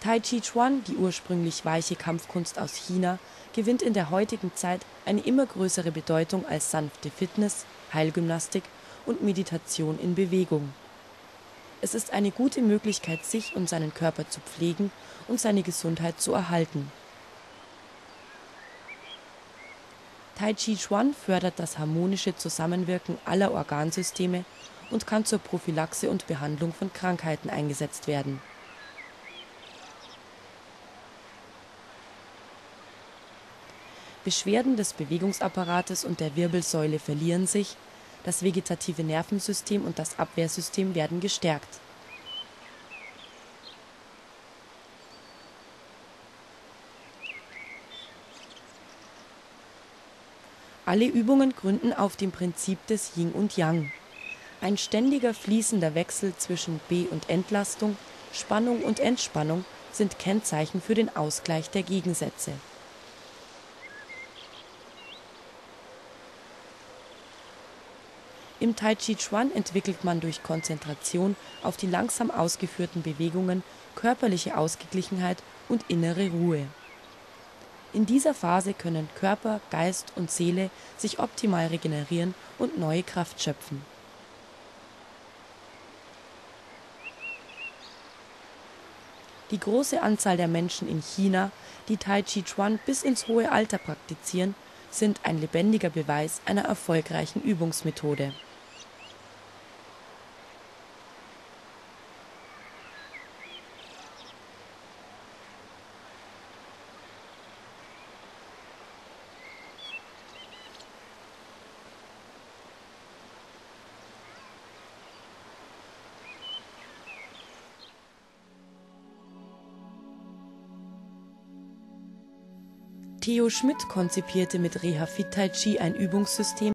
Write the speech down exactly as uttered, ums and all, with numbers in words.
Tai Chi Chuan, die ursprünglich weiche Kampfkunst aus China, gewinnt in der heutigen Zeit eine immer größere Bedeutung als sanfte Fitness, Heilgymnastik und Meditation in Bewegung. Es ist eine gute Möglichkeit, sich und seinen Körper zu pflegen und seine Gesundheit zu erhalten. Tai Chi Chuan fördert das harmonische Zusammenwirken aller Organsysteme und kann zur Prophylaxe und Behandlung von Krankheiten eingesetzt werden. Beschwerden des Bewegungsapparates und der Wirbelsäule verlieren sich, das vegetative Nervensystem und das Abwehrsystem werden gestärkt. Alle Übungen gründen auf dem Prinzip des Yin und Yang. Ein ständiger fließender Wechsel zwischen Be- und Entlastung, Spannung und Entspannung sind Kennzeichen für den Ausgleich der Gegensätze. Im Tai Chi Chuan entwickelt man durch Konzentration auf die langsam ausgeführten Bewegungen körperliche Ausgeglichenheit und innere Ruhe. In dieser Phase können Körper, Geist und Seele sich optimal regenerieren und neue Kraft schöpfen. Die große Anzahl der Menschen in China, die Tai Chi Chuan bis ins hohe Alter praktizieren, sind ein lebendiger Beweis einer erfolgreichen Übungsmethode. Theo Schmidt konzipierte mit Reha Fit Tai Chi ein Übungssystem,